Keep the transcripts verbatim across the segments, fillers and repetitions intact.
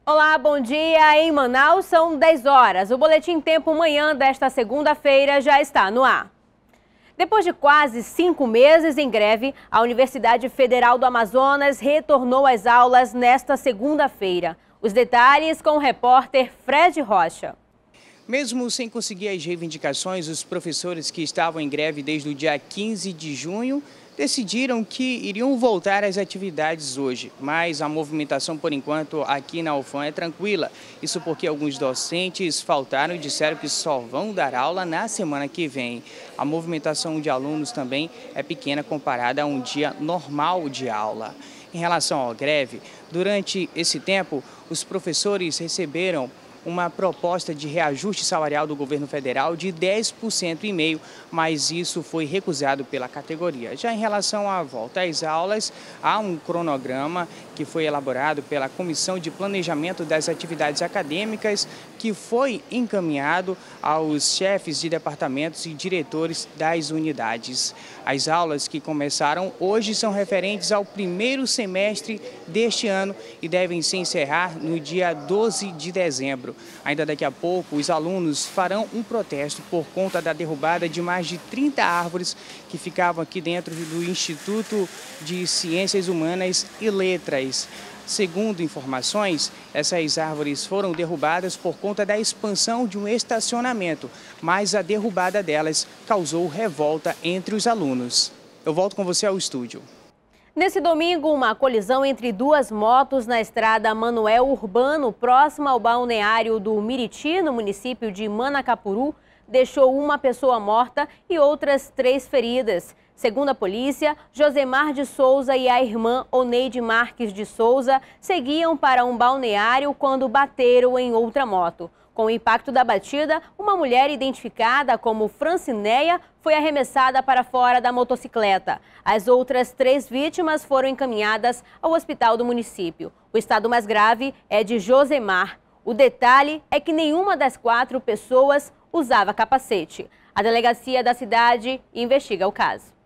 Olá, bom dia. Em Manaus são dez horas. O Boletim Tempo Manhã desta segunda-feira já está no ar. Depois de quase cinco meses em greve, a Universidade Federal do Amazonas retornou às aulas nesta segunda-feira. Os detalhes com o repórter Fred Rocha. Mesmo sem conseguir as reivindicações, os professores que estavam em greve desde o dia quinze de junho decidiram que iriam voltar às atividades hoje. Mas a movimentação, por enquanto, aqui na U F A M é tranquila. Isso porque alguns docentes faltaram e disseram que só vão dar aula na semana que vem. A movimentação de alunos também é pequena comparada a um dia normal de aula. Em relação à greve, durante esse tempo, os professores receberam uma proposta de reajuste salarial do governo federal de dez por cento e meio, mas isso foi recusado pela categoria. Já em relação à volta às aulas, há um cronograma que foi elaborado pela Comissão de Planejamento das Atividades Acadêmicas, que foi encaminhado aos chefes de departamentos e diretores das unidades. As aulas que começaram hoje são referentes ao primeiro semestre deste ano e devem se encerrar no dia doze de dezembro. Ainda daqui a pouco, os alunos farão um protesto por conta da derrubada de mais de trinta árvores que ficavam aqui dentro do Instituto de Ciências Humanas e Letras. Segundo informações, essas árvores foram derrubadas por conta da expansão de um estacionamento, mas a derrubada delas causou revolta entre os alunos. Eu volto com você ao estúdio. Nesse domingo, uma colisão entre duas motos na estrada Manoel Urbano, próxima ao balneário do Miriti, no município de Manacapuru, deixou uma pessoa morta e outras três feridas. Segundo a polícia, Josemar de Souza e a irmã Oneide Marques de Souza seguiam para um balneário quando bateram em outra moto. Com o impacto da batida, uma mulher identificada como Francineia foi arremessada para fora da motocicleta. As outras três vítimas foram encaminhadas ao hospital do município. O estado mais grave é de Josemar. O detalhe é que nenhuma das quatro pessoas usava capacete. A delegacia da cidade investiga o caso.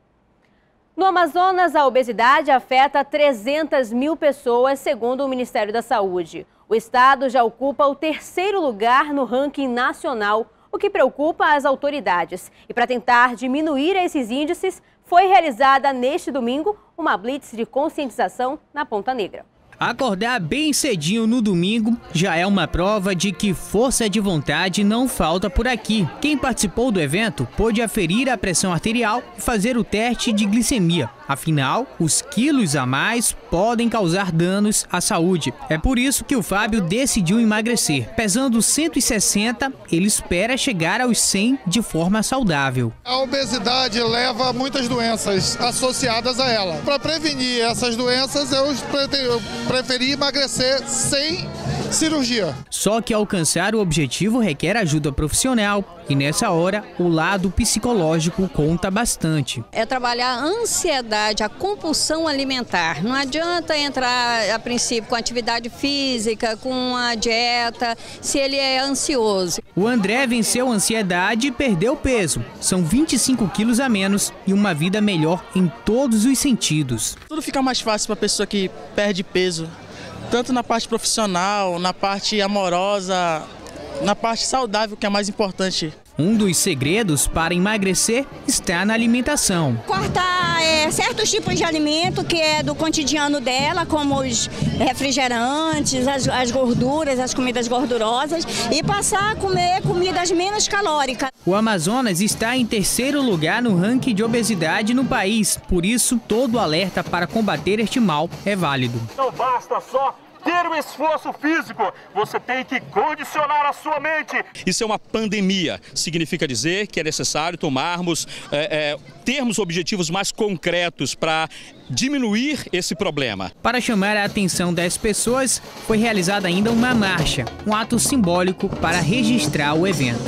No Amazonas, a obesidade afeta trezentas mil pessoas, segundo o Ministério da Saúde. O estado já ocupa o terceiro lugar no ranking nacional, o que preocupa as autoridades. E para tentar diminuir esses índices, foi realizada neste domingo uma blitz de conscientização na Ponta Negra. Acordar bem cedinho no domingo já é uma prova de que força de vontade não falta por aqui. Quem participou do evento pôde aferir a pressão arterial e fazer o teste de glicemia. Afinal, os quilos a mais podem causar danos à saúde. É por isso que o Fábio decidiu emagrecer. Pesando cento e sessenta, ele espera chegar aos cem de forma saudável. A obesidade leva a muitas doenças associadas a ela. Para prevenir essas doenças, eu preferi emagrecer sem cirurgia. Só que alcançar o objetivo requer ajuda profissional e nessa hora o lado psicológico conta bastante. É trabalhar a ansiedade, a compulsão alimentar. Não adianta entrar a princípio com atividade física, com a dieta, se ele é ansioso. O André venceu a ansiedade e perdeu peso. São vinte e cinco quilos a menos e uma vida melhor em todos os sentidos. Tudo fica mais fácil para a pessoa que perde peso. Tanto na parte profissional, na parte amorosa, na parte saudável, que é mais importante. Um dos segredos para emagrecer está na alimentação. Cortar é, certos tipos de alimento que é do cotidiano dela, como os refrigerantes, as, as gorduras, as comidas gordurosas, e passar a comer comidas menos calóricas. O Amazonas está em terceiro lugar no ranking de obesidade no país, por isso todo alerta para combater este mal é válido. Não basta só ter um esforço físico, você tem que condicionar a sua mente. Isso é uma pandemia, significa dizer que é necessário tomarmos, é, é, termos objetivos mais concretos para diminuir esse problema. Para chamar a atenção das pessoas, foi realizada ainda uma marcha, um ato simbólico para registrar o evento.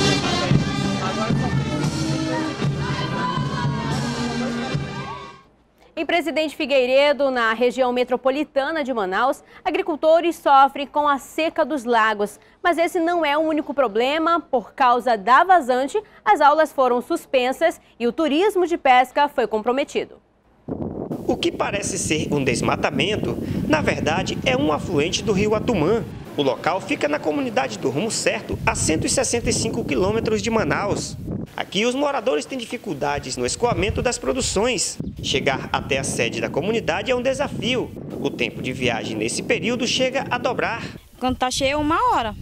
Em Presidente Figueiredo, na região metropolitana de Manaus, agricultores sofrem com a seca dos lagos. Mas esse não é o único problema. Por causa da vazante, as aulas foram suspensas e o turismo de pesca foi comprometido. O que parece ser um desmatamento, na verdade, é um afluente do rio Atumã. O local fica na comunidade do Rumo Certo, a cento e sessenta e cinco quilômetros de Manaus. Aqui os moradores têm dificuldades no escoamento das produções. Chegar até a sede da comunidade é um desafio. O tempo de viagem nesse período chega a dobrar. Quando está cheio é uma hora.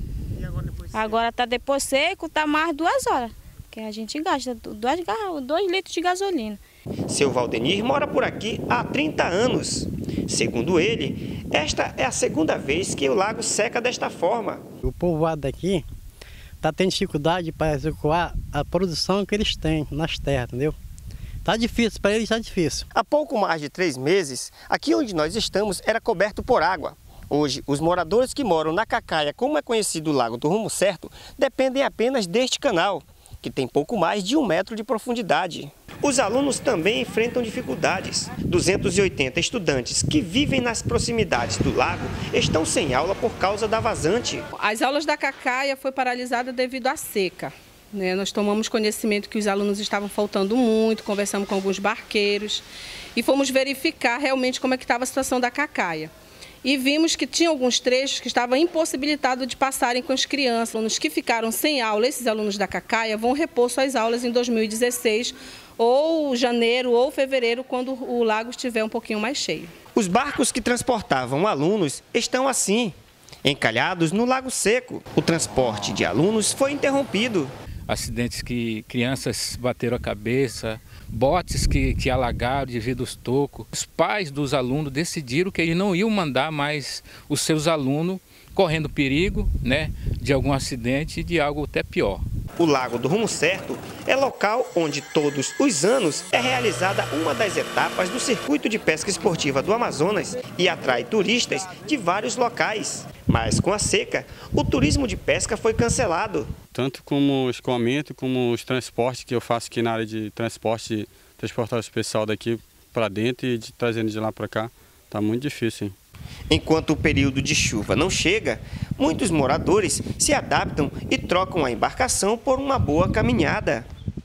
Agora está depois seco, está mais duas horas. Porque a gente gasta dois, dois litros de gasolina. Seu Valdenir mora por aqui há trinta anos. Segundo ele, esta é a segunda vez que o lago seca desta forma. O povoado daqui está tendo dificuldade para executar a produção que eles têm nas terras, entendeu? Está difícil, para eles está difícil. Há pouco mais de três meses, aqui onde nós estamos era coberto por água. Hoje, os moradores que moram na Cacaia, como é conhecido o Lago do Rumo Certo, dependem apenas deste canal, que tem pouco mais de um metro de profundidade. Os alunos também enfrentam dificuldades. duzentos e oitenta estudantes que vivem nas proximidades do lago estão sem aula por causa da vazante. As aulas da Cacaia foi paralisada devido à seca. Né? Nós tomamos conhecimento que os alunos estavam faltando muito, conversamos com alguns barqueiros e fomos verificar realmente como é que estava a situação da Cacaia. E vimos que tinha alguns trechos que estavam impossibilitados de passarem com as crianças. Alunos que ficaram sem aula, esses alunos da Cacaia, vão repor suas aulas em dois mil e dezesseis, ou janeiro ou fevereiro, quando o lago estiver um pouquinho mais cheio. Os barcos que transportavam alunos estão assim, encalhados no Lago Seco. O transporte de alunos foi interrompido. Acidentes que crianças bateram a cabeça, botes que, que alagaram devido aos tocos. Os pais dos alunos decidiram que eles não iam mandar mais os seus alunos correndo perigo, né, de algum acidente e de algo até pior. O Lago do Rumo Certo é local onde todos os anos é realizada uma das etapas do Circuito de Pesca Esportiva do Amazonas e atrai turistas de vários locais. Mas com a seca, o turismo de pesca foi cancelado. Tanto como o escoamento, como os transportes que eu faço aqui na área de transporte, transportar o pessoal daqui para dentro e de, trazendo de lá para cá, está muito difícil, hein? Enquanto o período de chuva não chega, muitos moradores se adaptam e trocam a embarcação por uma boa caminhada.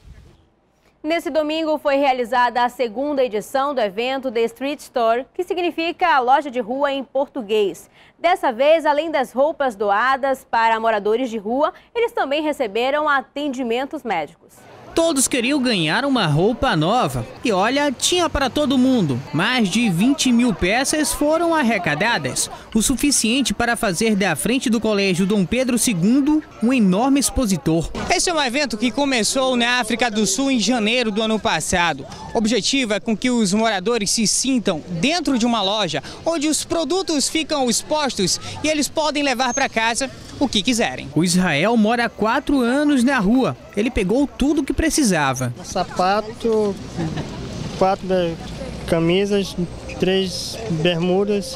Nesse domingo foi realizada a segunda edição do evento The Street Store, que significa a loja de rua em português. Dessa vez, além das roupas doadas para moradores de rua, eles também receberam atendimentos médicos. Todos queriam ganhar uma roupa nova. E olha, tinha para todo mundo. Mais de vinte mil peças foram arrecadadas. O suficiente para fazer da frente do Colégio Dom Pedro segundo um enorme expositor. Esse é um evento que começou na África do Sul em janeiro do ano passado. O objetivo é com que os moradores se sintam dentro de uma loja, onde os produtos ficam expostos e eles podem levar para casa o que quiserem. O Israel mora há quatro anos na rua. Ele pegou tudo o que precisava. Um sapato, quatro camisas, três bermudas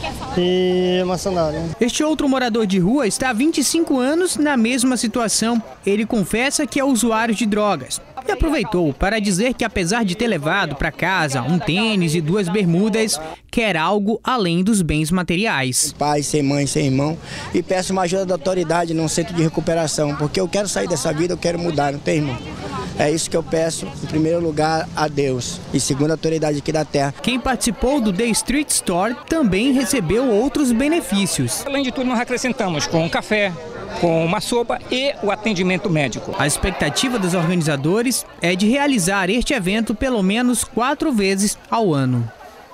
e uma sandália. Este outro morador de rua está há vinte e cinco anos na mesma situação. Ele confessa que é usuário de drogas. E aproveitou para dizer que, apesar de ter levado para casa um tênis e duas bermudas, quer algo além dos bens materiais. Pai, sem mãe, sem irmão, e peço uma ajuda da autoridade num centro de recuperação, porque eu quero sair dessa vida, eu quero mudar, não tem irmão. É isso que eu peço, em primeiro lugar, a Deus, e segundo a autoridade aqui da terra. Quem participou do The Street Store também recebeu outros benefícios. Além de tudo, nós acrescentamos com um café, com uma sopa e o atendimento médico. A expectativa dos organizadores é de realizar este evento pelo menos quatro vezes ao ano.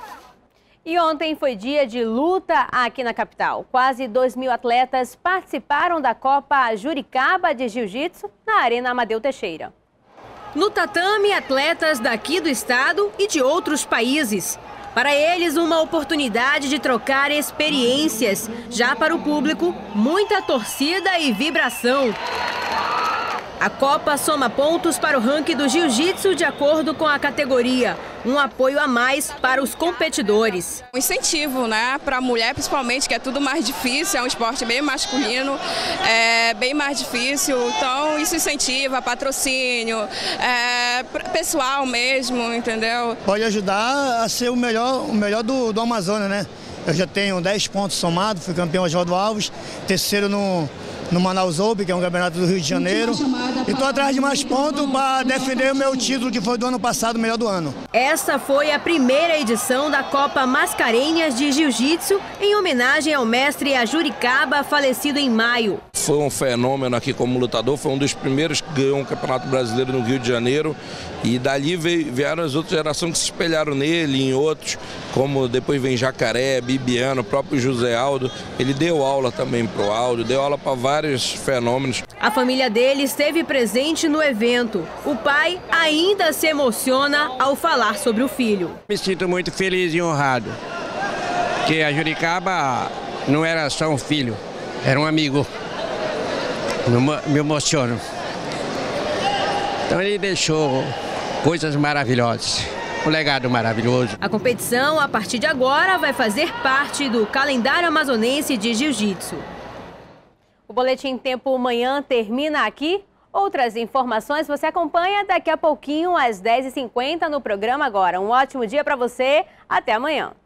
E ontem foi dia de luta aqui na capital. Quase dois mil atletas participaram da Copa Juricaba de Jiu-Jitsu na Arena Amadeu Teixeira. No tatame, atletas daqui do estado e de outros países. Para eles, uma oportunidade de trocar experiências. Já para o público, muita torcida e vibração. A Copa soma pontos para o ranking do jiu-jitsu de acordo com a categoria. Um apoio a mais para os competidores. Um incentivo, né, para a mulher principalmente, que é tudo mais difícil, é um esporte bem masculino, é bem mais difícil. Então isso incentiva, patrocínio, é, pessoal mesmo, entendeu? Pode ajudar a ser o melhor, o melhor do, do Amazonas, né? Eu já tenho dez pontos somados, fui campeão Oswaldo Alves, terceiro no... no Manaus Open, que é um campeonato do Rio de Janeiro. E estou atrás de mais pontos para defender o meu título, que foi do ano passado, o melhor do ano. Essa foi a primeira edição da Copa Mascarenhas de Jiu-Jitsu, em homenagem ao mestre Ajuricaba, falecido em maio. Foi um fenômeno aqui como lutador, foi um dos primeiros que ganhou um campeonato brasileiro no Rio de Janeiro. E dali veio, vieram as outras gerações que se espelharam nele e em outros, como depois vem Jacaré, Bibiano, o próprio José Aldo. Ele deu aula também para o Aldo, deu aula para vários fenômenos. A família dele esteve presente no evento. O pai ainda se emociona ao falar sobre o filho. Me sinto muito feliz e honrado, porque a Ajuricaba não era só um filho, era um amigo. Me emociono. Então ele deixou coisas maravilhosas, um legado maravilhoso. A competição, a partir de agora, vai fazer parte do calendário amazonense de jiu-jitsu. O Boletim Tempo Manhã termina aqui. Outras informações você acompanha daqui a pouquinho, às dez e cinquenta, no programa Agora. Um ótimo dia para você. Até amanhã.